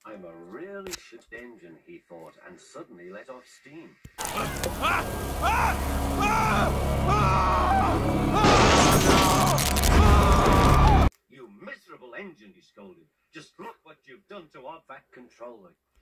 I'm a really shit engine, he thought, and suddenly let off steam. You miserable engine, he scolded. Just look what you've done to our back controller.